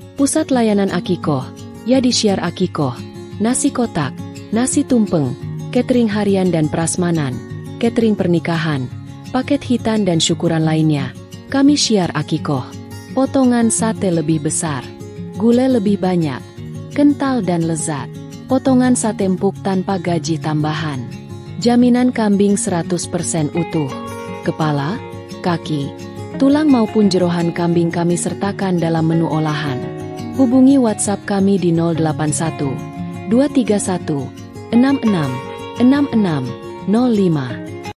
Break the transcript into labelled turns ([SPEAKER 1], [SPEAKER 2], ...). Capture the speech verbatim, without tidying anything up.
[SPEAKER 1] Pusat layanan Akikoh, Yadishyar Akikoh, nasi kotak, nasi tumpeng, catering harian dan prasmanan, catering pernikahan, paket hitan dan syukuran lainnya. Kami Syiar Akikoh. Potongan sate lebih besar, gulai lebih banyak, kental dan lezat. Potongan sate empuk tanpa gaji tambahan. Jaminan kambing seratus persen utuh. Kepala, kaki, tulang maupun jeroan kambing kami sertakan dalam menu olahan. Hubungi WhatsApp kami di nol delapan satu, dua tiga satu, enam enam, enam enam, nol lima.